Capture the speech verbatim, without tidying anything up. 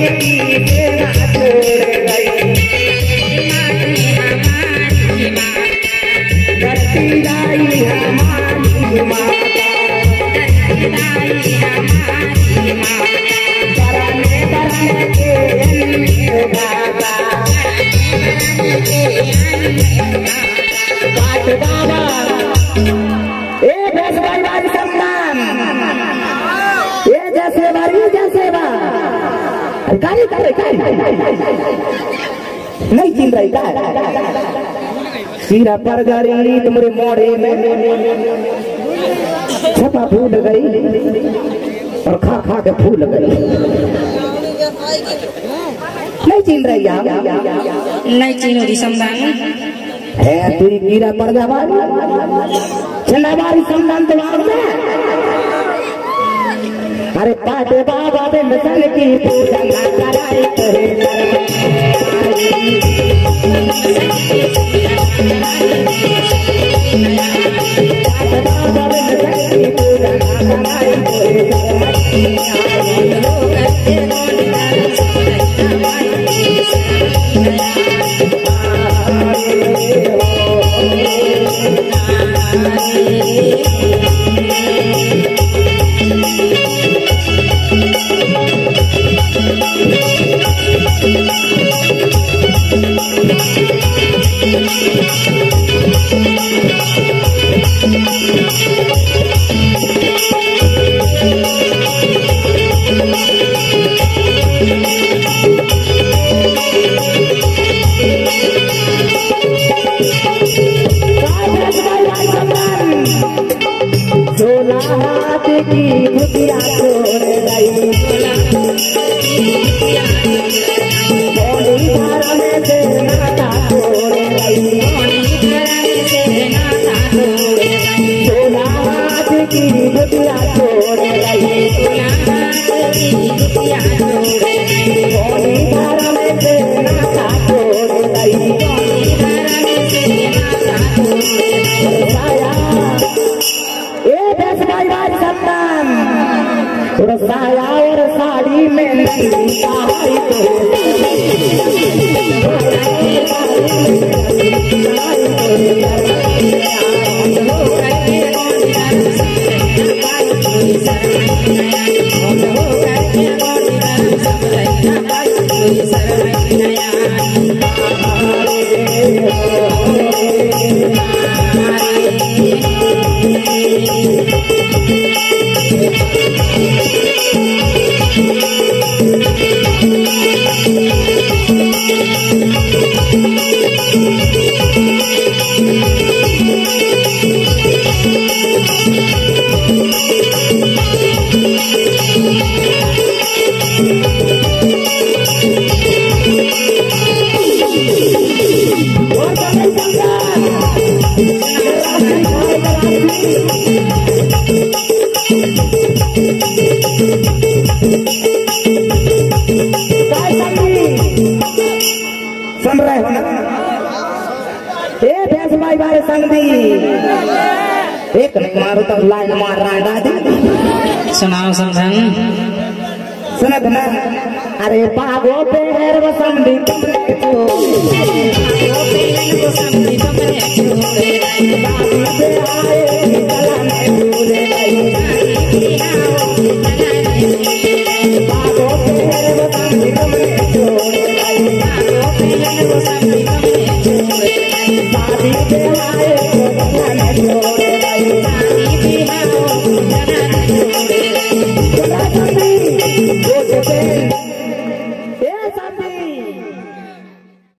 नहीं चिन रही सिरा पर गरी तुम्हारे मोड़े में छपा फूल गई और खा खा के फूल गई। नहीं चिन रही नहीं चिनो दी समदान है तुरी कीड़ा पर जावारी चलावारी समदान तो आग में। अरे पाटे बाबा बे मसन की पूजा ना कराए कहे पाटे बाबा बे मसन की पूजा ना कराए साया और साड़ी में नहीं सुन रहे हो ना? ए भैंस भाई भाई संग दी एक नहीं मारो तब लाइन मार रहा है दादी। सुनाओ समझन सुनत ना? अरे पागो पैर वसंदी तुमने तो पागो पैर वसंदी तुमने तो दादी पे आए कला में भूले गई